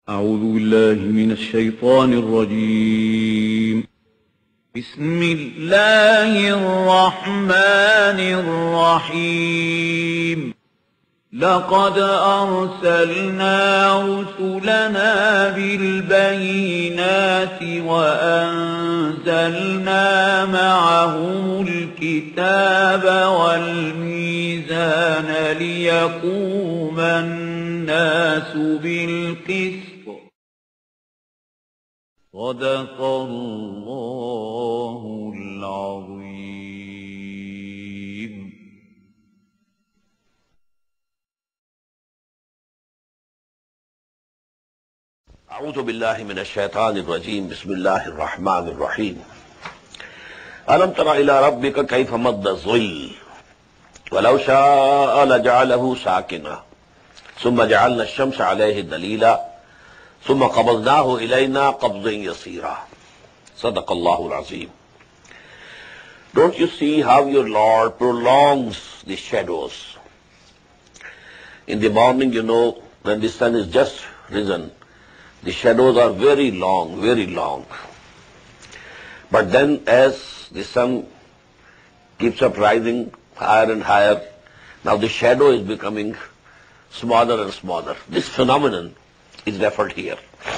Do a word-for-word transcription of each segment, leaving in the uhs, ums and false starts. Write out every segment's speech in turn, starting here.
أعوذ بالله من الشيطان الرجيم. بسم الله الرحمن الرحيم. لقد أرسلنا رسلنا بالبينات وأنزلنا معهم الكتاب والميزان ليقوم الناس بالقسط. صدق الله العظيم. أعوذ بالله من الشيطان الرجيم. بسم الله الرحمن الرحيم. ألم تر إلى ربك كيف مد الظل ولو شاء لجعله ساكنا ثم جعلنا الشمس عليه دليلا ثم قبضناه إلينا قبضا يسيرا. صدق الله العظيم. Don't you see how your Lord prolongs the shadows? In the morning, you know, when the sun is just risen, the shadows are very long, very long. But then as the sun keeps up rising higher and higher, now the shadow is becoming smaller and smaller. This phenomenon is referred here.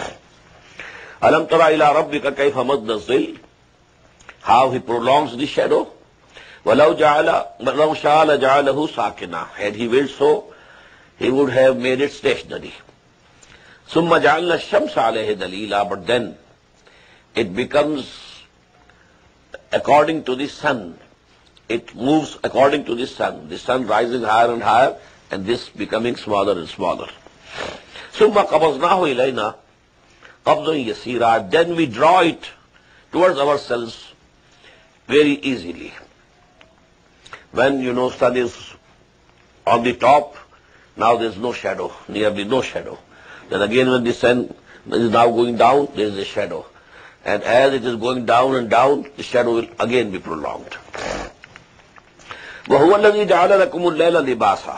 Alam tara ila rabbika kayfa madda az-zill, how he prolongs the shadow. Walau ja'ala walau sha'a ja'alahu sakina, had he willed so, he would have made it stationary. Summa ja'alna ash-shamsa alayhi dalila, but then it becomes according to the sun. It moves according to the sun. The sun rising higher and higher, and this becoming smaller and smaller. Summa qabaznahu ilayna qabdan yasira, then we draw it towards ourselves very easily. When, you know, sun is on the top, now there is no shadow, nearly no shadow. Then again when the sun is now going down, there is a shadow. And as it is going down and down, the shadow will again be prolonged. وَهُوَ الَّذِي جَعَلَ لَكُمُ اللَّيْلَ لِبَاسًا,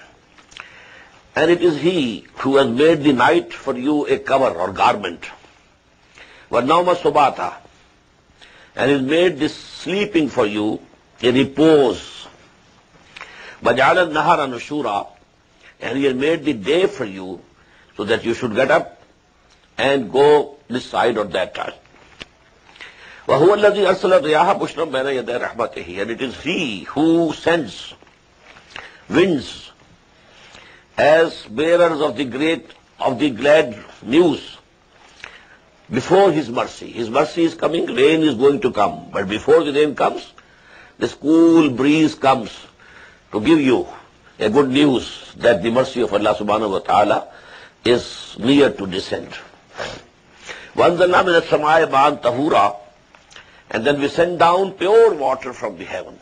and it is He who has made the night for you a cover or garment. وَالنَّوْمَ سُبَاتًا, and He made this sleeping for you a repose. وَجَعَلَ النَّهَارَ نُشُورًا, and He has made the day for you so that you should get up and go this side or that side. وَهُوَ الَّذِي أَرْسَلَ الرِّيَاحَ بُشْرًا بَيْنَ يَدَيْ رَحْمَتِهِ, and it is He who sends winds as bearers of the great, of the glad news before His mercy. His mercy is coming, rain is going to come. But before the rain comes, this cool breeze comes to give you a good news that the mercy of Allah subhanahu wa ta'ala is near to descend. وَأَنزَلْنَا مِنَ السَّمَاءِ مَاءً طَهُورًا, and then we send down pure water from the heaven.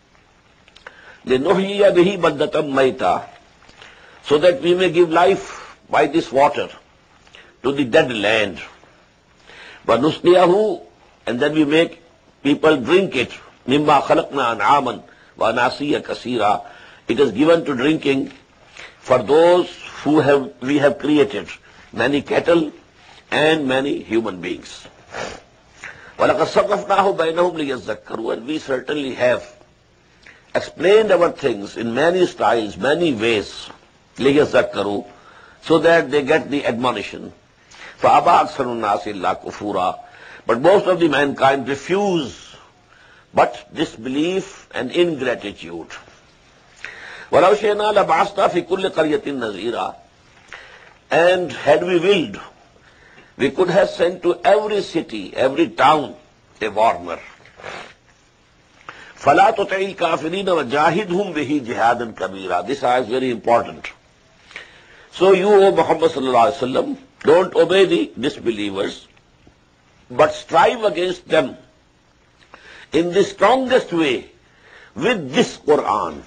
لِنُحْيِيَ بِهِ بَلْدَةً مَيْتًا, so that we may give life by this water to the dead land. وَنُسْقِيَهُ, and then we make people drink it. مِمَّا خَلَقْنَا أَنْعَامًا وَأَنَاسِيَّ كَثِيرًا, it is given to drinking for those who have we have created, many cattle and many human beings. وَلَقَدْ صَرَّفْنَاهُ بَيْنَهُمْ لِيَذَّكَّرُوا, and we certainly have explained our things in many styles, many ways, لِيَذَّكَّرُوا, so that they get the admonition. فَأَبَى أَكْثَرُ النَّاسِ إِلَّا كُفُورًا, but most of the mankind refuse but disbelief and ingratitude. وَلَوْ شِئْنَا لَبَعَثْنَا فِي كُلِّ قَرْيَةٍ نَذِيرًا, and had we willed, we could have sent to every city, every town, a warner. فَلَا تُطِعِ الْكَافِرِينَ وَجَاهِدْهُمْ بِهِ جِهَادًا كَبِيرًا. This ayah is very important. So you, O Muhammad sallallahu alaihi wasallam, don't obey the disbelievers, but strive against them in the strongest way with this Quran.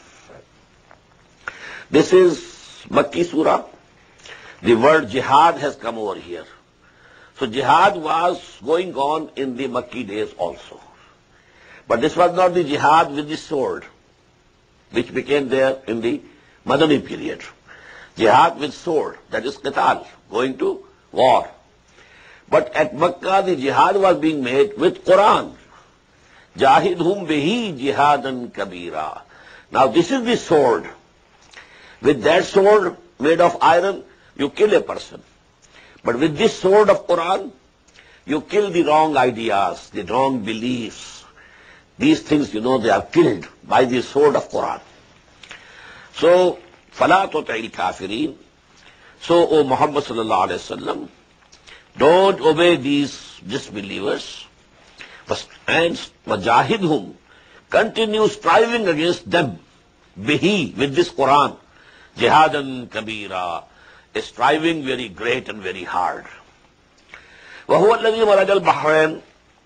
This is Makki Surah. The word jihad has come over here. So jihad was going on in the Makki days also. But this was not the jihad with the sword, which became there in the Madani period. Jihad with sword, that is qital, going to war. But at Makkah the jihad was being made with Quran. Jahidhum bihi jihadan kabira. Now this is the sword. With that sword made of iron, you kill a person. But with this sword of Quran, you kill the wrong ideas, the wrong beliefs. These things, you know, they are killed by the sword of Quran. So, فَلَا تُطِعِ الْكَافِرِينَ. So, O Muhammad sallallahu alayhi wa sallam, don't obey these disbelievers. And وَجَاهِدْهُمْ. Continue striving against them. Bihi, with this Quran. Jihadan kabira. A striving very great and very hard. وَهُوَ الَّذِي مَرَجَ الْبَحْرَيْنِ.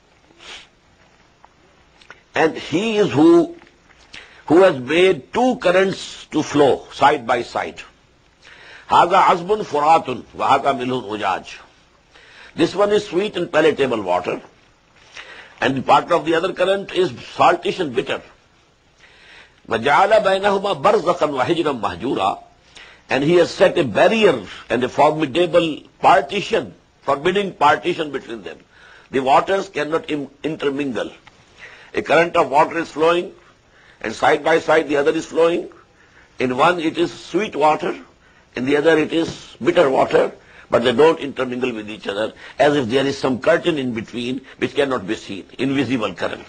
And he is who, who has made two currents to flow side by side. هَذَا عَزْبٌ فُرَاتٌ وَهَذَا مِلْهٌ أُجَاجٌ. This one is sweet and palatable water, and the part of the other current is saltish and bitter. وَجَعَلَ بَيْنَهُمَا بَرْزَخًا وَحِجْرًا مَهْجُورًا. And he has set a barrier and a formidable partition, forbidding partition between them. The waters cannot im- intermingle. A current of water is flowing, and side by side the other is flowing. In one it is sweet water, in the other it is bitter water, but they don't intermingle with each other, as if there is some curtain in between which cannot be seen, invisible current.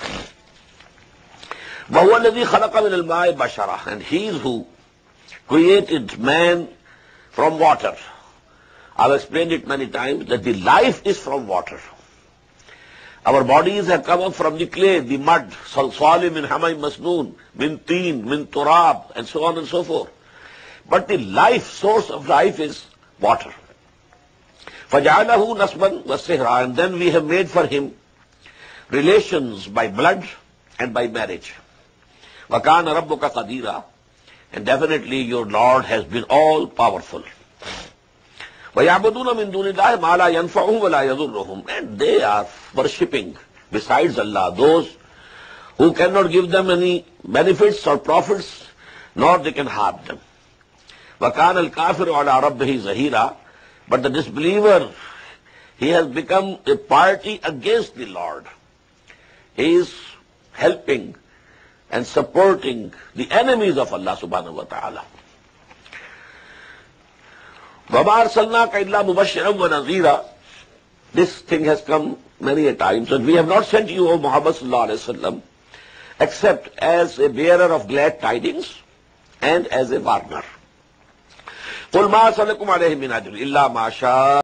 وَهُوَ الَّذِي خَلَقَ مِنَ الْمَاءِ بَشَرًا. And he is who created man from water. I've explained it many times that the life is from water. Our bodies have come up from the clay, the mud, salsali min hamay masnoon, min teen, min turab, and so on and so forth. But the life, source of life is water. فَجَعَلَهُ نَسْبًا وَالسِّهْرًا. And then we have made for him relations by blood and by marriage. وَكَانَ رَبُّكَ قَدِيرًا. And definitely your Lord has been all powerful. وَيَعْبُدُونَ مِن دُونِ اللَّهِ مَا لَا يَنْفَعُهُمْ وَلَا يَضُرُّهُمْ. And they are worshipping besides Allah those who cannot give them any benefits or profits, nor they can harm them. وَكَانَ الْكَافِرُ عَلَىٰ رَبِّهِ زَهِيرًا. But the disbeliever, he has become a party against the Lord. He is helping and supporting the enemies of Allah subhanahu wa ta'ala. وَمَا أَرْسَلْنَاكَ إِلَّا مُبَشِّرًا وَنَذِيرًا. This thing has come many a times, and we have not sent you, O Muhammad sallallahu alayhi wa sallam, except as a bearer of glad tidings and as a warner. قُلْ مَا أَسْأَلُكُمْ عَلَيْهِ مِنْ أَجْرٍ إِلَّا مَا شَاءَ